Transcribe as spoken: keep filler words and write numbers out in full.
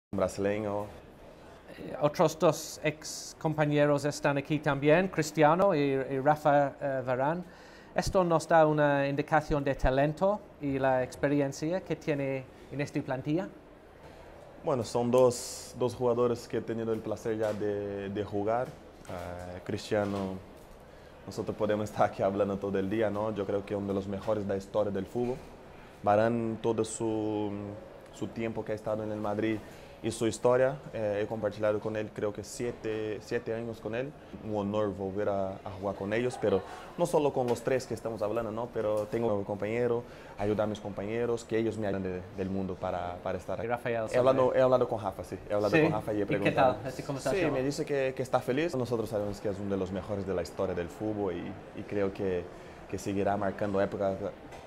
brasileño. Eh, Otros dos ex compañeros están aquí también, Cristiano y, y Rafa eh, Varane. Esto nos da una indicación de talento y la experiencia que tiene en esta plantilla. Bueno, son dos, dos jugadores que he tenido el placer ya de, de jugar. Uh, Cristiano, nosotros podemos estar aquí hablando todo el día, ¿no? Yo creo que es uno de los mejores de la historia del fútbol. Varane, todo su, su tiempo que ha estado en el Madrid y su historia, eh, he compartido con él creo que siete, siete años con él. Un honor volver a, a jugar con ellos, pero no solo con los tres que estamos hablando, ¿no? Pero tengo un compañero, ayudar a mis compañeros, que ellos me ayudan de, del mundo para, para estar Y aquí. Rafael, He hablado, he hablado con Rafa, sí. He hablado ¿Sí? con Rafa y he ¿Y qué preguntado. tal esta conversación? Sí, me dice que, que está feliz. Nosotros sabemos que es uno de los mejores de la historia del fútbol y, y creo que, que seguirá marcando época